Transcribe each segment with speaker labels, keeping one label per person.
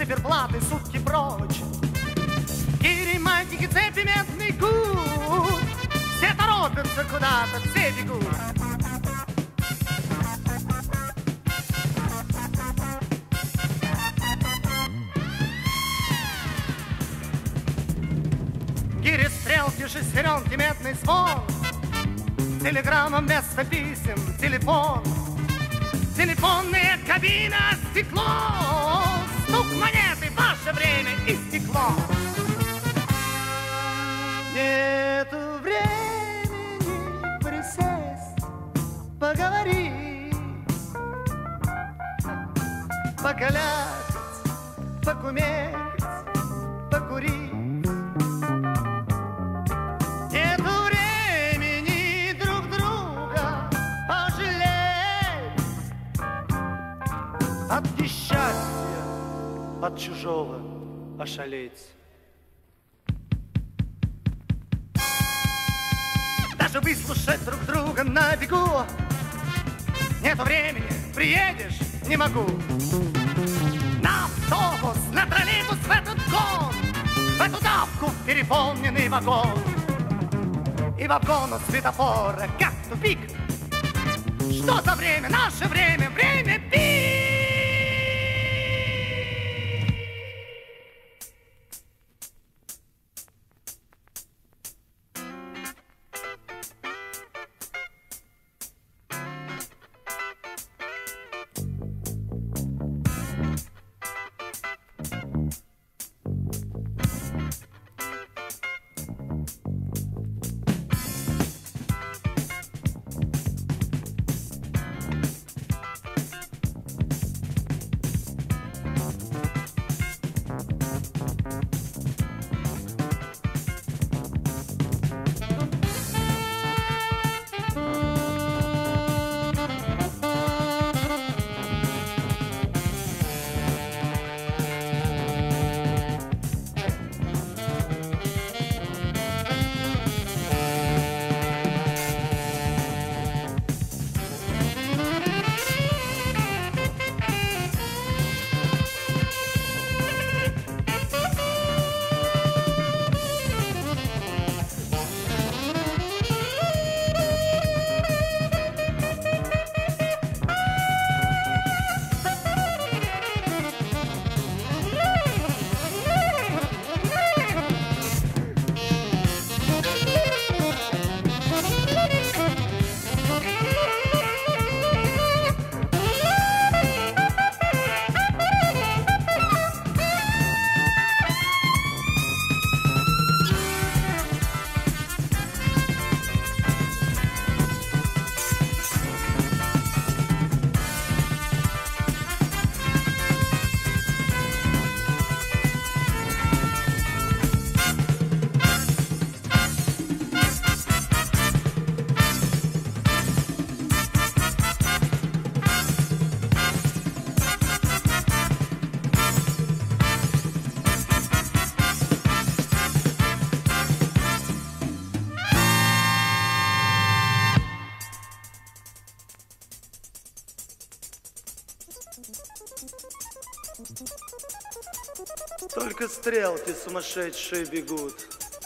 Speaker 1: циферблаты, сутки прочь. Гири, мантики, цепи, медный гуд. Все торопятся куда-то, все бегут. Гири, стрелки, шестеренки, медный звон. Телеграмма вместо писем, телефон. Телефонная кабина, стекло. Стук монеты, ваше время истекло. Нету времени присесть, поговорить, покалякать, покумекать, покурить. От несчастья, от чужого ошалеть. Даже выслушать друг друга на бегу. Нету времени, приедешь, не могу. На автобус, на троллейбус, в этот гон, в эту давку, в переполненный вагон. И вагону светофора, как тупик. Что за время? Наше время, время пик! Только стрелки сумасшедшие бегут.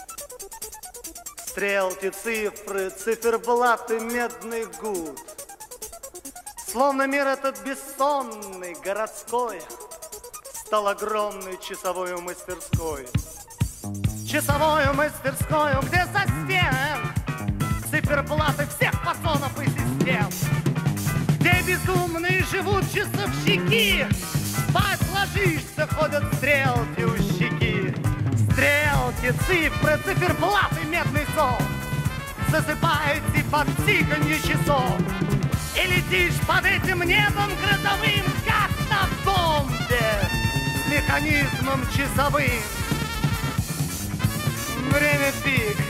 Speaker 1: Стрелки, цифры, циферблаты, медный гуд. Словно мир этот бессонный, городской, стал огромной часовой мастерской. Часовой мастерской, где со стен циферблаты всех фасонов и систем. Где безумные живут часовщики. Спать ложишься, ходят стрелки у щеки. Стрелки, цифры, циферблаты, медный сон засыпаете под тиканье часов. И летишь под этим небом грозовым, как на бомбе, с механизмом часовым. Время пик.